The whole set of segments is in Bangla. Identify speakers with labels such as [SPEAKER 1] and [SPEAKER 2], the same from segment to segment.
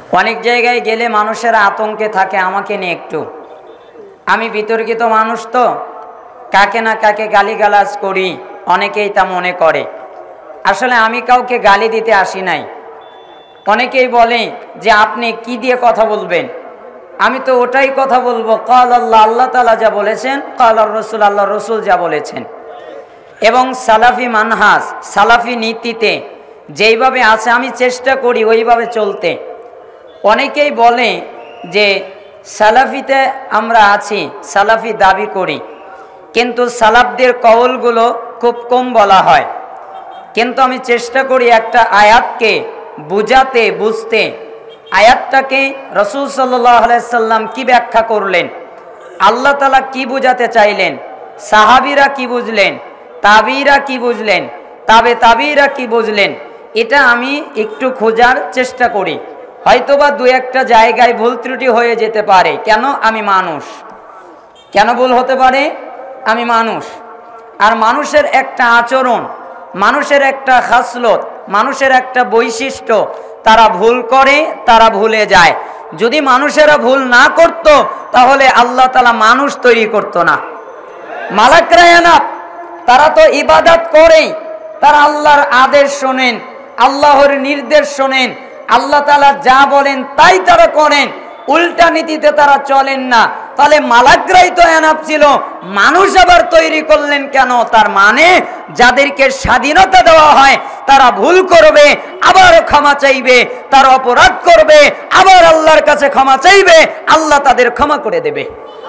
[SPEAKER 1] অনেক জায়গায় গেলে মানুষেরা আতঙ্কে থাকে আমাকে নিয়ে একটু। আমি বিতর্কিত মানুষ তো, কাকে না কাকে গালিগালাজ করি, অনেকেই তা মনে করে। আসলে আমি কাউকে গালি দিতে আসি নাই। অনেকেই বলে যে আপনি কি দিয়ে কথা বলবেন, আমি তো ওটাই কথা বলবো কাল আল্লাহ, আল্লাহ তাআলা যা বলেছেন, কাল আর রসুল, আল্লাহ রসুল যা বলেছেন। এবং সালাফি মানহাজ, সালাফি নীতিতে যেইভাবে আছে আমি চেষ্টা করি ওইভাবে চলতে। অনেকেই বলে যে সালাফিতে আমরা আছি, সালাফি দাবি করি, কিন্তু সালাফদের কওলগুলো খুব কম বলা হয়। কিন্তু আমি চেষ্টা করি একটা আয়াতকে বুঝাতে, বুঝতে। আয়াতটাকে রাসূল সাল্লাল্লাহু আলাইহি সাল্লাম কি ব্যাখ্যা করলেন, আল্লাহ তাআলা কি বুঝাতে চাইলেন, সাহাবীরা কি বুঝলেন, তাবিরা কি বুঝলেন, তাবিরা কি বুঝলেন, এটা আমি একটু খোঁজার চেষ্টা করি। হয়তোবা দু একটা জায়গায় ভুল ত্রুটি হয়ে যেতে পারে। কেন? আমি মানুষ। কেন ভুল হতে পারে? আমি মানুষ। আর মানুষের একটা আচরণ, মানুষের একটা খাসলত, মানুষের একটা বৈশিষ্ট্য, তারা ভুল করে, তারা ভুলে যায়। যদি মানুষেরা ভুল না করত তাহলে আল্লাহ তাআলা মানুষ তৈরি করত না। মালাকরা এনাফ, তারা তো ইবাদত করে, তারা আল্লাহর আদেশ শোনেন, আল্লাহর নির্দেশ শোনেন, আল্লাহ তাআলা যা বলেন তাই তারা করেন, উল্টা নীতিতে তারা চলেন না। তাহলে মালাকরাই তো এনাফ ছিল, মানুষ আবার তৈরি করলেন কেন? তার মানে যাদেরকে স্বাধীনতা দেওয়া হয় তারা ভুল করবে, আবার ক্ষমা চাইবে, তারা অপরাধ করবে, আবার আল্লাহর কাছে ক্ষমা চাইবে, আল্লাহ তাদের ক্ষমা করে দেবে।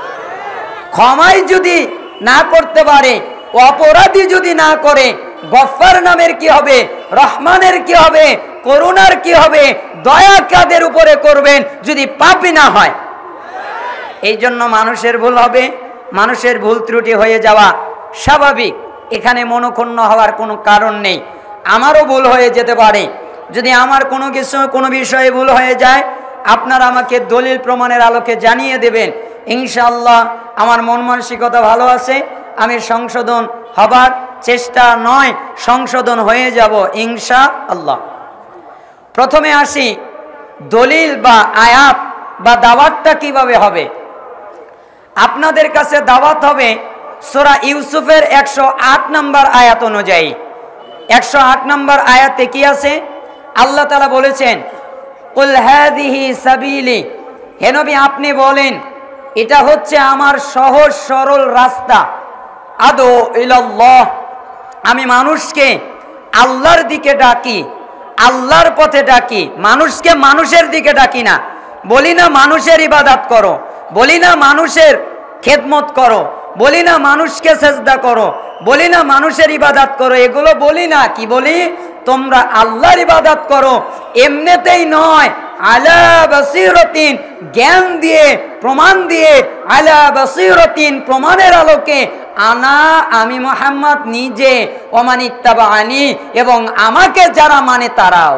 [SPEAKER 1] ক্ষমাই যদি না করতে পারে, অপরাধী যদি না করে, গফফার নামের কি হবে, রহমানের কি হবে, করুণার কি হবে, দয়া কাদের উপরে করবেন যদি পাপী না হয়? এই জন্য মানুষের ভুল হবে, মানুষের ভুল ত্রুটি হয়ে যাওয়া স্বাভাবিক। এখানে মনোক্ষুণ্ণ হওয়ার কোনো কারণ নেই। আমারও ভুল হয়ে যেতে পারে। যদি আমার কোনো বিষয়ে ভুল হয়ে যায়, আপনারা আমাকে দলিল প্রমাণের আলোকে জানিয়ে দেবেন। ইনশাআল্লাহ আমার মন মানসিকতা ভালো আছে, আমি সংশোধন হবার চেষ্টা নয়, সংশোধন হয়ে যাব ইনশাআল্লাহ। প্রথমে আসি, দলিল বা আয়াত বা দাওয়াতটা কিভাবে হবে। আপনাদের কাছে দাওয়াত হবে সূরা ইউসুফের 108 নম্বর আয়াত অনুযায়ী। 108 নম্বর আয়াতে কি আছে? আল্লাহ তাআলা বলেছেন, কুল হাযিহি সাবিলি, হে নবী আপনি বলেন এটা হচ্ছে আমার সহজ সরল রাস্তা। আদু ইলাল্লাহ, আমি মানুষকে আল্লাহর দিকে ডাকি, আল্লাহর পথে ডাকি। মানুষকে মানুষের দিকে ডাকি না। বলি না মানুষের ইবাদত করো, বলি না মানুষের খেদমত করো, বলি না মানুষকে সেজদা করো, বলি না মানুষের ইবাদত করো, এগুলো বলি না। কি বলি? তোমরা আল্লাহর ইবাদত করো। এমনিতেই নয়, আলা বাসীরাতিন, জ্ঞান দিয়ে, প্রমাণ দিয়ে, আলা বাসীরাতিন, প্রমাণের আলোকে, আমি মুহাম্মদ নিজে, ওমান ইত্তাবাআনি, এবং আমাকে যারা মানে তারাও।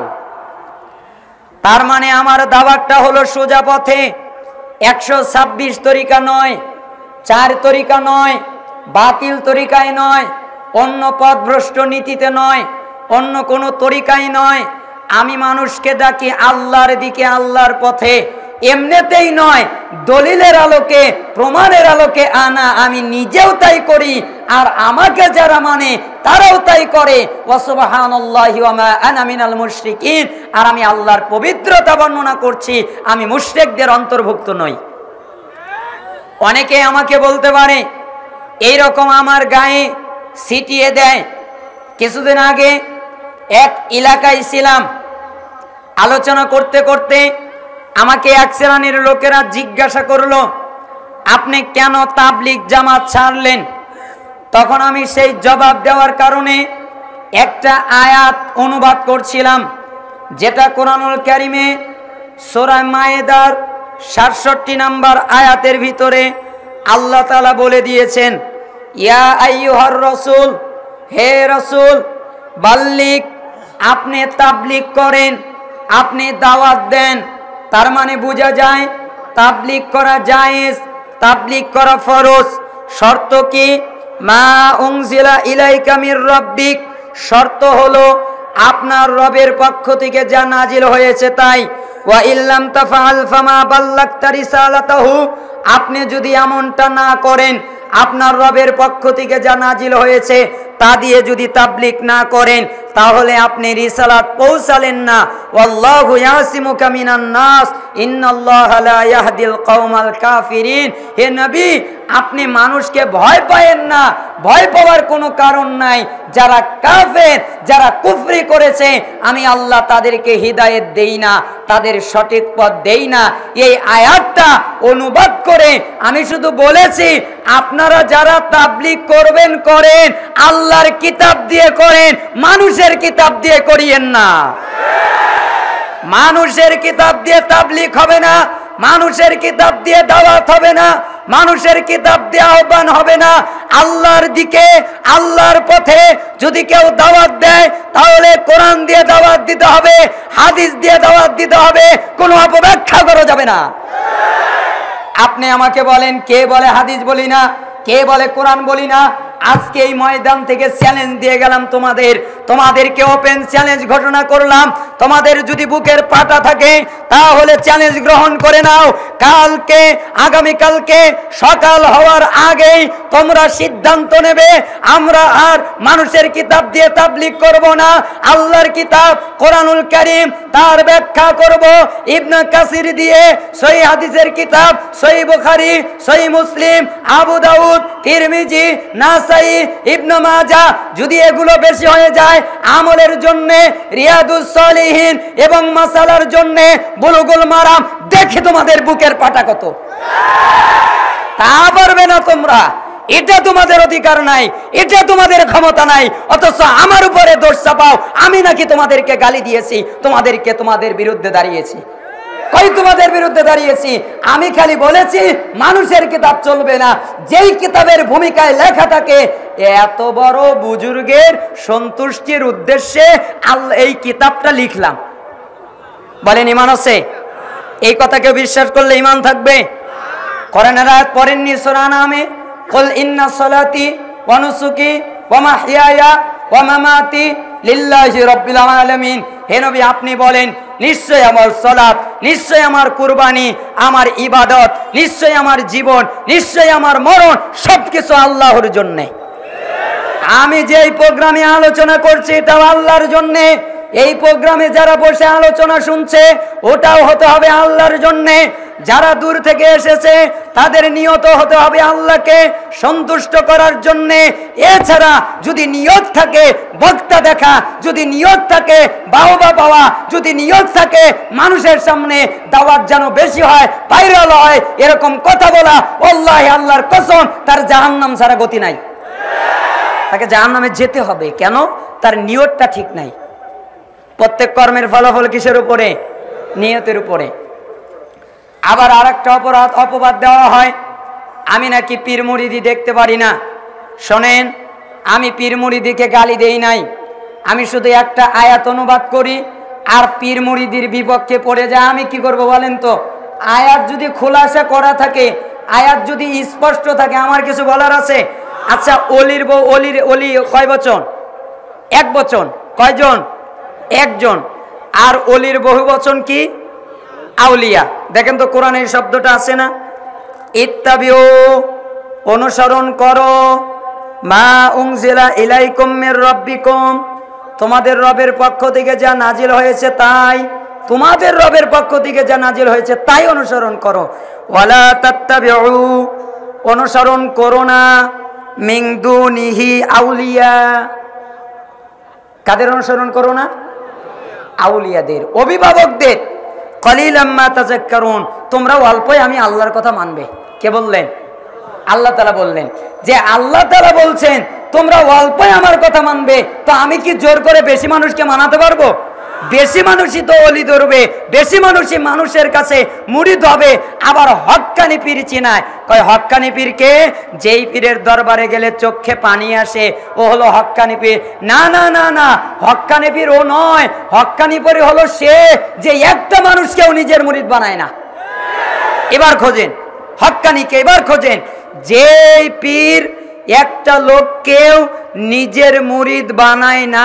[SPEAKER 1] তার মানে আমার দাওয়াতটা হলো সোজা পথে, 126 তরিকা নয়, 4 তরিকা নয়, বাতিল তরিকায় নয়, অন্য পথভ্রষ্ট নীতিতে নয়, অন্য কোনো তরিকায় নয়। আমি মানুষকে ডাকি আল্লাহর দিকে, আল্লাহর পথে। এমনিতেই নয়, দলিলের আলোকে, প্রমাণের আলোকে। আমি নিজেও তাই করি, আর আমাকে যারা মানে তারাও তাই করে। ওয়া সুবহানাল্লাহি ওয়া মা আনা মিনাল মুশরিকিন, আর আমি আল্লাহর পবিত্রতা বর্ণনা করছি, আমি মুশরিকদের অন্তর্ভুক্ত নই। অনেকে আমাকে বলতে পারে এইরকম আমার গায়ে ছিটিয়ে দেয়। কিছুদিন আগে এক এলাকায় ছিলাম, আলোচনা করতে করতে আমাকে এক শ্রেণীর লোকেরা জিজ্ঞাসা করলো, আপনি কেন তাবলীগ জামাত ছাড়লেন? তখন আমি সেই জবাব দেওয়ার কারণে একটা আয়াত অনুবাদ করছিলাম, যেটা কোরআনুল কারীমে সূরা মায়েদার 67 নম্বর আয়াতের ভিতরে আল্লাহ তাআলা বলে দিয়েছেন, ইয়া আইয়ুহার রাসূল, হে রাসূল, বাল্লিগ, আপনি তাবলীগ করেন, আপনি দাওয়াত দেন। তার মানে বোঝা যায় তাবলীগ করা জায়েজ, তাবলীগ করা ফরজ। শর্ত কি? মা উনজিলা ইলাইকা মির রাব্বিক, শর্ত হলো আপনার রবের পক্ষ থেকে যা নাজিল হয়েছে তাই। ওয়া ইল্লাম তাফআল ফামা বাল্লাগতা রিসালাতাহু, আপনি যদি এমনটা না করেন, আপনার রবের পক্ষ থেকে যা নাজিল হয়েছে তা দিয়ে যদি তাবলীগ না করেন, তাহলে আপনি রিসালাত পৌঁছালেন না। ওয়াল্লাহু ইয়াসিমুকা মিনান নাস ইন্নাল্লাহা লা ইয়াহদিল কওমাল কাফিরিন। হে নবী, আপনি মানুষকে ভয় পায়েন না, ভয় পাওয়ার কোনো কারণ নাই। যারা কাফের, যারা কুফরি করেছে, আমি আল্লাহ তাদেরকে হিদায়াত দেই না, তাদের সঠিক পথ দেই না। এই আয়াতটা অনুবাদ করে আমি শুধু বলেছি, আপনারা যারা তাবলীগ করবেন করেন, আল্লাহর কিতাব দিয়ে করেন, মানুষের কিতাব দিয়ে করিয়েন না। মানুষের কিতাব দিয়ে তাবলীগ হবে না, মানুষের কিতাব দিয়ে দাওয়াত হবে না, মানুষের কিতাব দিয়ে আহ্বান হবে না। আল্লাহর দিকে, আল্লাহর পথে যদি কেউ দাওয়াত দেয়, তাহলে কোরআন দিয়ে দাওয়াত দিতে হবে, হাদিস দিয়ে দাওয়াত দিতে হবে, কোনো অপব্যাখ্যা করা যাবে না। আপনি আমাকে বলেন, কে বলে হাদিস বলি না, কে বলে কোরআন বলি না? আজকে এই ময়দান থেকে চ্যালেঞ্জ দিয়ে গেলাম তোমাদেরকে ওপেন চ্যালেঞ্জ ঘোষণা করলাম। তোমাদের যদি বুকের পাটা থাকে তাহলে চ্যালেঞ্জ গ্রহণ করে নাও। কালকে, আগামীকালকে সকাল হওয়ার আগেই তোমরা সিদ্ধান্ত নেবে, আমরা আর মানুষের কিতাব দিয়ে তাবলীগ করব না, আল্লাহর কিতাব কোরআনুল কারীম তার ব্যাখ্যা করব ইবনে কাসির দিয়ে, সহিহ হাদিসের কিতাব সহিহ বুখারী, সহিহ মুসলিম, আবু দাউদ, তিরমিজি, নাসাই, ইবনে মাজাহ, যদি এগুলো বেশি হয়ে যায় আমলের জন্য রিয়াদুস সালিহিন এবং মাসালার জন্য বুলুগুল মারাম, দেখে তোমাদের বুকের পাটা কত। তা পারবে না তোমরা, এটা তোমাদের অধিকার নাই, এটা তোমাদের ক্ষমতা নাই। অথচ আমার উপরে দোষ চাপাও, আমি নাকি তোমাদেরকে গালি দিয়েছি, তোমাদের বিরুদ্ধে দাঁড়িয়েছি। কই তোমাদের বিরুদ্ধে দাঁড়িয়েছি? আমি খালি বলেছি মানুষের কিতাব চলবে না, যেই কিতাবের ভূমিকায় লেখা থাকে এত বড় বুজুর্গের সন্তুষ্টির উদ্দেশ্যে আল্লাহ এই কিতাবটা লিখলাম। বলেন ঈমান আছে? এই কথাকে বিশ্বাস করলে ঈমান থাকবে? কোরআনের আয়াত পড়েননি সূরা আনআমে, কুল ইন্না সালাতি ওয়া নুসুকি ওয়া মাহইয়ায়া ওয়া মামাতি লিল্লাহি রাব্বিল আলামিন। হে নবী, আপনি বলেন নিশ্চয় আমার সালাত, নিশ্চয় আমার কুরবানি, আমার ইবাদত, নিশ্চয় আমার জীবন, নিশ্চয় আমার মরণ সবকিছু আল্লাহর জন্য। আমি যে এই প্রোগ্রামে আলোচনা করছি এটাও আল্লাহর জন্য। এই প্রোগ্রামে যারা বসে আলোচনা শুনছে ওটাও হতে হবে আল্লাহর জন্য। যারা দূর থেকে এসেছে তাদের নিয়ত হতে হবে আল্লাহকে সন্তুষ্ট করার জন্য। এছাড়া যদি নিয়ত থাকে বক্তা দেখা, যদি নিয়ত থাকে বাহবা পাওয়া, যদি নিয়ত থাকে মানুষের সামনে দাওয়াত যেন বেশি হয়, ভাইরাল হয়, এরকম কথা বলা, আল্লাহ আল্লাহর কসম তার জাহান্নাম ছাড়া গতি নাই। তাকে জাহান্নামে যেতে হবে। কেন? তার নিয়তটা ঠিক নাই। প্রত্যেক কর্মের ফলাফল কিসের উপরে? নিয়তের উপরে। আবার আরেকটা অপবাদ দেওয়া হয়, আমি নাকি পীর মুরিদি দেখতে পারি না। শোনেন, আমি পীর মুরিদিকে গালি দেই নাই, আমি শুধু একটা আয়াত অনুবাদ করি আর পীর মুরিদির বিপক্ষে পড়ে যায়। আমি কি করব বলেন তো? আয়াত যদি খোলাসা করা থাকে, আয়াত যদি স্পষ্ট থাকে, আমার কিছু বলার আছে? আচ্ছা, অলির বউ, অলি কয় বচন? এক বচন। কয়জন? একজন। আর অলির বহু বচন কি? আউলিয়া। দেখেন তো কোরআনে এই শব্দটা আছে না? ইত্তাবিউ, অনুসরণ করো, মা উনজিলা ইলাইকুম মির রাব্বিকুম, তোমাদের রবের পক্ষ থেকে যা নাজিল হয়েছে তাই, তোমাদের রবের পক্ষ থেকে যা নাজিল হয়েছে তাই অনুসরণ করো। ওয়ালা তাত্তাবিউ, অনুসরণ করো না, মিন দুনিহি আউলিয়া, কাদের অনুসরণ করো না? আউলিয়াদের, অভিভাবকদের। কলিলাম মা তাযাক্কারুন, তোমরা অল্পই আমি আল্লাহর কথা মানবে। কে বললেন? আল্লাহ তাআলা বললেন যে আল্লাহ তাআলা বলছেন তোমরা অল্পই আমার কথা মানবে, তো আমি কি জোর করে বেশি মানুষকে মানাতে পারবো? বেশি মানুষই তো অলি ধরবে, বেশি মানুষই মানুষের কাছে মুরিদ হবে। আবার হক্কানি পীর চিনায়, কয় হক্কানি পীরকে? যেই পীরের দরবারে গেলে চোখে পানি আসে ও হলো হক্কানি পীর। না না না না, হক্কানি পীর ও নয়। হক্কানি পীর হলো সে যে একটা মানুষকেও নিজের মুরিদ বানায় না। এবার খোঁজেন হক্কানিকে, এবার খোঁজেন যেই পীর একটা লোককেও নিজের মুরিদ বানায় না,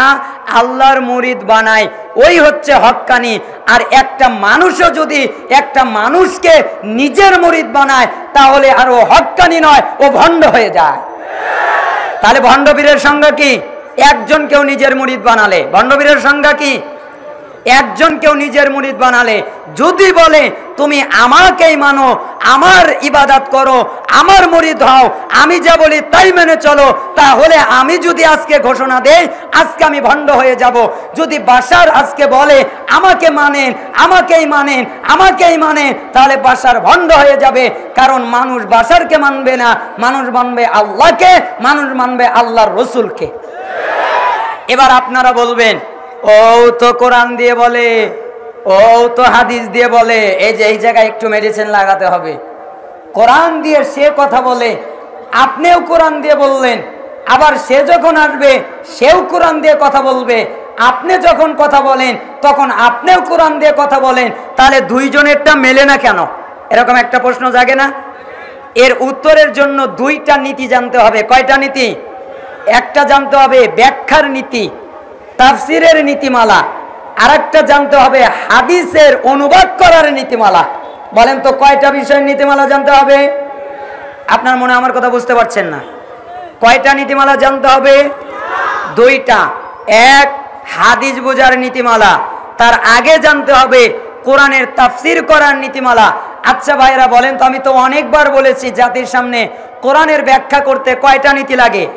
[SPEAKER 1] আল্লাহর মুরিদ বানায়, ওই হচ্ছে হক্কানি। আর একটা মানুষও যদি একটা মানুষকে নিজের মুরিদ বানায় তাহলে আর ও হক্কানি নয়, ও ভণ্ড হয়ে যায়। তাহলে ভণ্ডবীরের সংজ্ঞা কি? একজন কেউ নিজের মুরিদ বানালে। ভণ্ডবীরের সংজ্ঞা কি? একজন কেউ নিজের মুরিদ বানালে। যদি বলে তুমি আমাকেই মানো, আমার ইবাদত করো, আমার মুরিদ হও, আমি যা বলি তাই মেনে চলো, তাহলে আমি যদি আজকে ঘোষণা দেই আজকে আমি ভণ্ড হয়ে যাব। যদি বাশার আজকে বলে আমাকে মানেন, আমাকেই মানেন, আমাকেই মানেন, তাহলে বাশার ভণ্ড হয়ে যাবে। কারণ মানুষ বাশারকে মানবে না, মানুষ মানবে আল্লাহকে, মানুষ মানবে আল্লাহর রসুলকে। এবার আপনারা বলবেন ও তো কোরআন দিয়ে বলে, ও তো হাদিস দিয়ে বলে, এই যে এই জায়গায় একটু মেডিসিন লাগাতে হবে। কোরআন দিয়ে সে কথা বলে, আপনিও কোরআন দিয়ে বললেন, আবার সে যখন আসবে সেও কোরআন দিয়ে কথা বলবে। আপনি যখন কথা বলেন তখন আপনিও কোরআন দিয়ে কথা বলেন, তাহলে দুইজনেরটা মেলে না কেন? এরকম একটা প্রশ্ন জাগে না? এর উত্তরের জন্য দুইটা নীতি জানতে হবে। কয়টা নীতি? একটা জানতে হবে ব্যাখ্যার নীতি, তাফসিরের নীতিমালা, আর একটা জানতে হবে হাদিসের অনুবাদ করার নীতিমালা। বলেন তো কয়টা বিষয়ের নীতিমালা জানতে হবে? আপনার মনে আমার কথা বুঝতে পারছেন না? কয়টা নীতিমালা জানতে হবে? দুইটা। এক, হাদিস বোঝার নীতিমালা, তার আগে জানতে হবে কোরআনের তাফসির করার নীতিমালা। আচ্ছা ভাইরা বলেন তো, আমি তো অনেকবার বলেছি জাতির সামনে কোরআনের ব্যাখ্যা করতে কয়টা নীতি লাগে?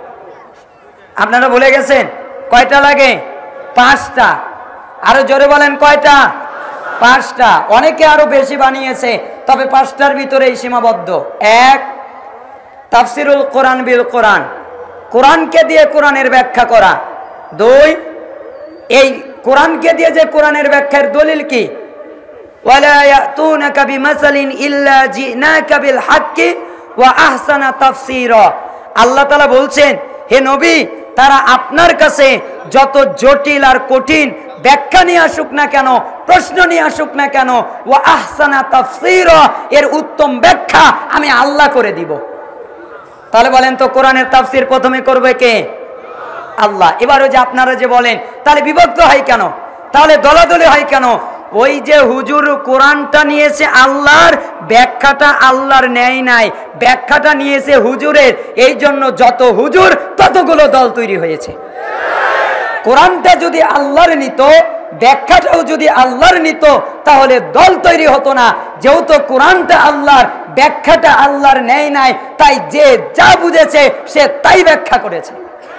[SPEAKER 1] আপনারা ভুলে গেছেন? কয়টা লাগে? 5টা। আরো জোরে বলেন কয়টা? 5টা। অনেকে আরো বেশি বানিয়েছে, তবে 5টার ভিতরেই সীমাবদ্ধ। এক, তাফসিরুল কোরআন বিল কোরআন, কোরআনকে দিয়ে কোরআনের ব্যাখ্যা করা। 2, এই কোরআনকে দিয়ে যে কোরআনের ব্যাখ্যার দলিল কি? ওয়ালা ইয়াতুনাকা বিমাসালিন ইল্লা জিনাকা বিল হাক্কি ওয়া আহসানা তাফসীরা। আল্লাহ তাআলা বলছেন, হে নবী, তারা আপনার কাছে যত জটিল আর কঠিন ব্যাখ্যা নিয়ে আসুক না কেন, প্রশ্ন নিয়ে আসুক না কেন, ওয়া আহসানা তাফসীরা, এর উত্তম ব্যাখ্যা আমি আল্লাহ করে দিব। তাহলে বলেন তো কোরআনের তাফসীর প্রথমে করবে কে? আল্লাহ। এবার ওই যে আপনারা যে বলেন তাহলে বিভক্ত হয় কেন, তাহলে দলাদলি হয় কেন? ওই যে হুজুর কোরআনটা নিয়েছে আল্লাহর, ব্যাখ্যাটা আল্লাহর নেয় নাই, ব্যাখ্যাটা নিয়েছে হুজুরের, এই জন্য যত হুজুর ততগুলো দল তৈরি হয়েছে। কোরআনটা যদি আল্লাহর নিত, ব্যাখ্যাটাও যদি আল্লাহর নিত, তাহলে দল তৈরি হতো না। যেহেতু কোরআনটা আল্লাহর, ব্যাখ্যাটা আল্লাহর নেয় নাই, তাই যে যা বুঝেছে সে তাই ব্যাখ্যা করেছে।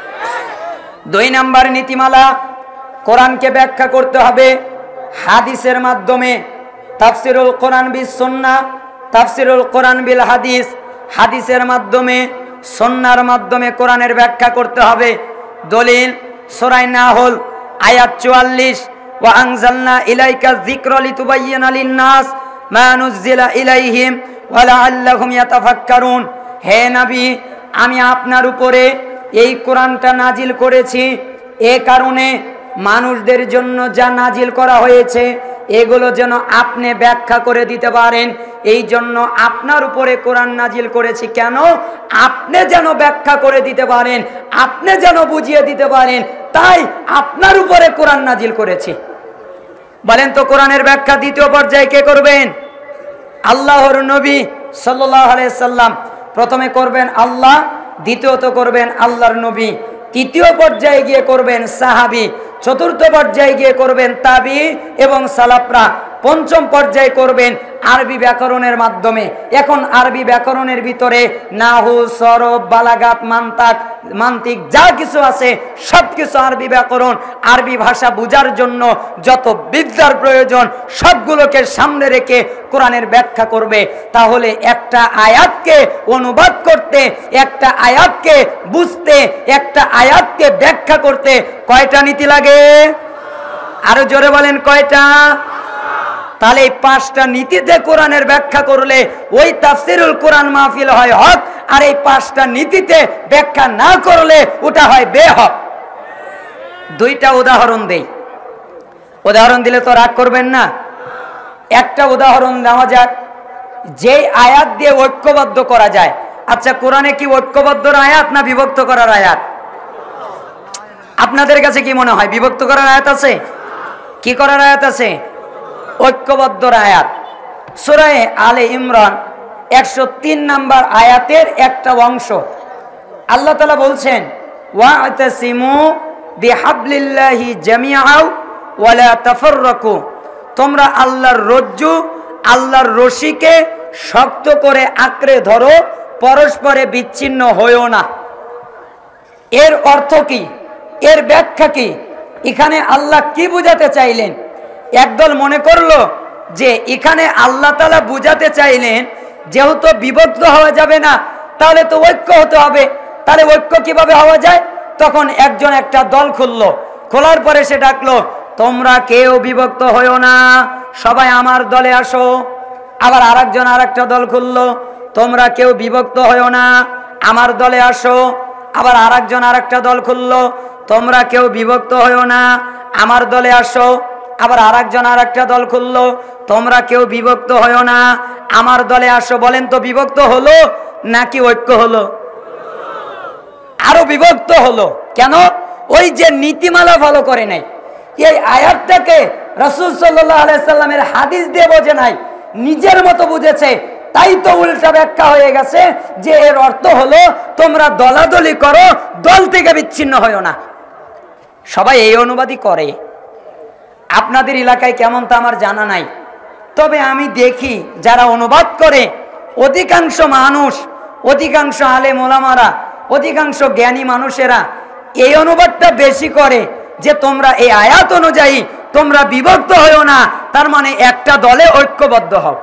[SPEAKER 1] 2 নাম্বার নীতিমালা, কোরআনকে ব্যাখ্যা করতে হবে হাদিসের মাধ্যমে। তাফসিরুল কোরআন বিস সুন্নাহ, তাফসিরুল কোরআন বিল হাদিস, হাদিসের মাধ্যমে, সুন্নাহর মাধ্যমে কোরআনের ব্যাখ্যা করতে হবে। দলিল সূরা নাহল আয়াত 44, ওয়া আনজালনা ইলাইকা যিকরা লিতুবাইয়িনা লিন-নাস মা নুযিলা ইলাইহিম ওয়া লাআল্লাহুম ইয়াতাফাক্কারুন। হে নবী, আমি আপনার উপরে এই কোরআনটা নাজিল করেছি এ কারণে মানুষদের জন্য যা নাজিল করা হয়েছে এগুলো যেন আপনি ব্যাখ্যা করে দিতে পারেন। এই জন্য আপনার উপরে কোরআন নাজিল করেছি। কেন? আপনি যেন ব্যাখ্যা করে দিতে পারেন, আপনি যেন বুঝিয়ে দিতে পারেন, তাই আপনার উপরে কোরআন নাজিল করেছি। বলেন তো কোরআনের ব্যাখ্যা দ্বিতীয় পর্যায়ে কে করবেন? আল্লাহর নবী সাল্লাল্লাহু আলাইহি সাল্লাম। প্রথমে করবেন আল্লাহ, দ্বিতীয়ত করবেন আল্লাহর নবী, তৃতীয় পর্যায়ে গিয়ে করবেন সাহাবী, চতুর্থ পর্যায়ে গিয়ে করবেন তাবি এবং সালাফরা, পঞ্চম পর্যায়ে করবেন আরবি ব্যাকরণের মাধ্যমে। এখন আরবি ব্যাকরণের ভিতরে নাহু, সরফ, বালাগাত, মান্তিক যা কিছু আছে সব কিছু আরবি ব্যাকরণ। আরবি ভাষা বোঝার জন্য যত বিদ্যার প্রয়োজন সবগুলোকে সামনে রেখে কোরআনের ব্যাখ্যা করবে। তাহলে একটা আয়াতকে অনুবাদ করতে, একটা আয়াতকে বুঝতে, একটা আয়াতকে ব্যাখ্যা করতে কয়টা নীতি লাগে? আরো জোরে বলেন কয়টা? তাহলে এই 5টা নীতিতে কোরআনের ব্যাখ্যা করলে ওই তাফসিরুল কোরআন মাহফিল হয় হক, আর এই 5টা নীতিতে ব্যাখ্যা না করলে ওটা হয় বেহক। 2টা উদাহরণ দেই, উদাহরণ দিলে তো রাগ করবেন না। একটা উদাহরণ দেওয়া যাক, যে আয়াত দিয়ে ঐক্যবদ্ধ করা যায়। আচ্ছা, কোরআনে কি ঐক্যবদ্ধ আয়াত না বিভক্ত করার আয়াত? আপনাদের কাছে কি মনে হয় বিভক্ত করার আয়াত আছে? কি করার আয়াত আছে? ঐক্যবদ্ধ আয়াত। সূরা আলে ইমরান 103 নম্বর আয়াতের একটা অংশ আল্লাহ তাআলা বলছেন, ওয়া'তাসিমু বিহাবলিল্লাহি জামিআও ওয়া লা তাফাররাকু, তোমরা আল্লাহর রজ্জু, আল্লাহর রশিকে শক্ত করে আঁকড়ে ধরো, পরস্পরে বিচ্ছিন্ন হইও না। এর অর্থ কি? এর ব্যাখ্যা কি? এখানে আল্লাহ কি বুঝাতে চাইলেন? একদল মনে করলো যে এখানে আল্লাহ তাআলা বুঝাতে চাইলেন যেহেতু বিভক্ত হওয়া যাবে না, তাহলে তো ঐক্য হতে হবে। তাহলে ঐক্য কিভাবে হওয়া যায়? তখন একজন একটা দল খুললো, খোলার পরে সে ডাকলো, তোমরা কেউ বিভক্ত হইও না, সবাই আমার দলে আসো। আবার আরেকজন আরেকটা দল খুললো, তোমরা কেউ বিভক্ত হইও না, আমার দলে আসো। আবার আরেকজন আরেকটা দল খুললো, তোমরা কেউ বিভক্ত হইও না, আমার দলে আসো। আবার আরেকজন আরেকটা দল খুললো, তোমরা কেউ বিভক্ত হইও না, আমার দলে আসো। বলেন তো বিভক্ত হলো নাকি ঐক্য হলো? আরো বিভক্ত হলো। কেন? ওই যে নীতিমালা ফলো করে নাই, এই আয়াতটাকে রাসূল সাল্লাল্লাহু আলাইহি সাল্লামের হাদিস দিয়ে বোঝে নাই, নিজের মতো বুঝেছে। তাই তো উল্টা ব্যাখ্যা হয়ে গেছে যে এর অর্থ হলো তোমরা দলাদলি করো, দল থেকে বিচ্ছিন্ন হইও না। সবাই এই অনুবাদই করে। আপনাদের এলাকায় কেমন তা আমার জানা নাই, তবে আমি দেখি যারা অনুবাদ করে অধিকাংশ মানুষ, অধিকাংশ আলেম ওলামারা, অধিকাংশ জ্ঞানী মানুষেরা এই অনুবাদটা বেশি করে যে তোমরা এই আয়াত অনুযায়ী তোমরা বিভক্ত হইও না, তার মানে একটা দলে ঐক্যবদ্ধ হও।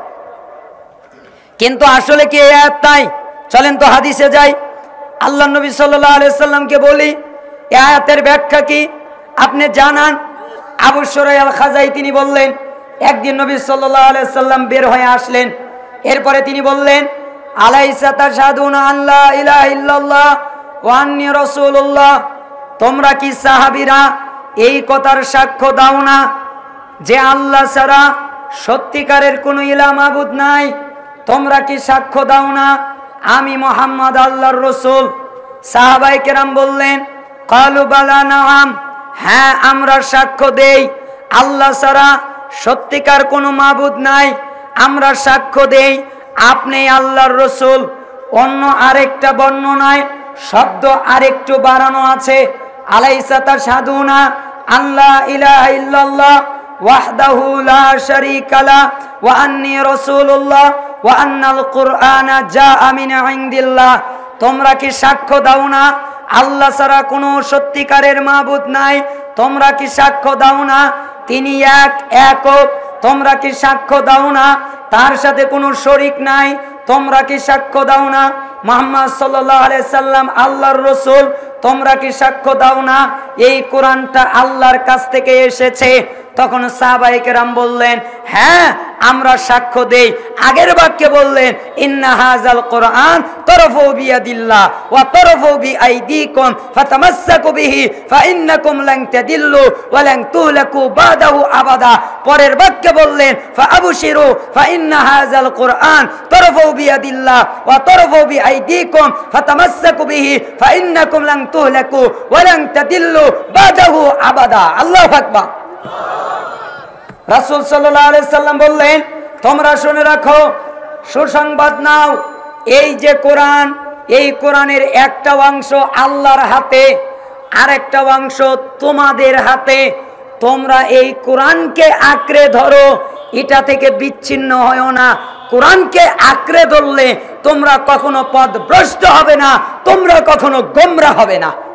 [SPEAKER 1] কিন্তু আসলে কি এই আয়াত তাই? চলেন তো হাদিসে যাই। আল্লাহ নবী সাল্লাল্লাহু আলাইহি সাল্লামকে বলি এই আয়াতের ব্যাখ্যা কি আপনি জানান। আবু শুরাই আল খাজাই তিনি বললেন, একদিন নবী সাল্লাল্লাহু আলাইহি সাল্লাম বের হয়ে আসলেন, এরপরে তিনি বললেন, আলাইসা তাশহাদুনা আল্লা ইলাহা ইল্লাল্লাহ ওয়া আন্নী রাসূলুল্লাহ, তোমরা কি সাহাবীরা এই কথার সাক্ষ্য দাও না যে আল্লাহ ছাড়া সত্যিকারের কোনো ইলাহ মাবুদ নাই? তোমরা কি সাক্ষ্য দাও না আমি মুহাম্মদ আল্লাহর রাসূল? সাহাবায়ে কেরাম বললেন, ক্বালু বালা নাআম, হ্যাঁ আমরা সাক্ষ্য দেই আল্লাহ ছাড়া সত্যিকার কোনো মাবুদ নাই, আমরা সাক্ষ্য দেই আপনি আল্লাহর রাসূল। অন্য আরেকটা বর্ণনায় শব্দ আরেকটু বাড়ানো আছে, আলাইসা তাশহাদুনা আল্লা ইলাহা ইল্লাল্লাহ ওয়াহদাহু লা শারীকা লা ওয়া আন্নী রাসূলুল্লাহ ওয়া আন্নাল কুরআনা জাআ মিন ইনদিল্লাহ, তোমরা কি সাক্ষ্য দাও না আল্লাহ ছাড়া কোনো সত্যিকারের মাবুদ নাই? তোমরা কি সাক্ষ্য দাও না তিনি এক একক? তোমরা কি সাক্ষ্য দাও না তার সাথে কোনো শরীক নাই? তোমরা কি সাক্ষ্য দাও না মুহাম্মদ সাল্লাল্লাহু আলাইহি সাল্লাম আল্লাহর রাসূল? তোমরা কি সাক্ষ্য দাও না এই কোরআনটা আল্লাহর কাছ থেকে এসেছে? তখন সাহাবায়ে কেরাম বললেন, হ্যাঁ আমরা সাক্ষ্য দেই। আগের বাক্যে বললেন, ইন্না হাযাল কুরআন তারফু বিয়াদিল্লাহ ওয়া তারফু বিআইদিকুম ফাতামাসসাকু বিহি ফাইন্নাকুম লান তাদিল্লু ওয়া লান তুহলাকু বাদাহু আবাদা। পরের বাক্যে বললেন, ফাআবশিরু ফাইন্না হাযাল কুরআন তারফু বিয়াদিল্লাহ ওয়া তারফু বিআইদিকুম ফাতামাসসাকু বিহি ফাইন্নাকুম লান তুহলাকু ওয়া লান তাদিল্লু বাদাহু আবাদা। আল্লাহু আকবার। রাসূল সাল্লাল্লাহু আলাইহি সাল্লাম বললেন, তোমরা শুনে রাখো, সুসংবাদ নাও, এই যে কোরআন, এই কোরআনের একটা অংশ আল্লাহর হাতে, আরেকটা অংশ তোমাদের হাতে। তোমরা এই কোরআনকে আঁকড়ে ধরো, এটা থেকে বিচ্ছিন্ন হয়ো না। কোরআনকে আঁকড়ে ধরলে তোমরা কখনো পথভ্রষ্ট হবে না, তোমরা কখনো গোমরা হবে না।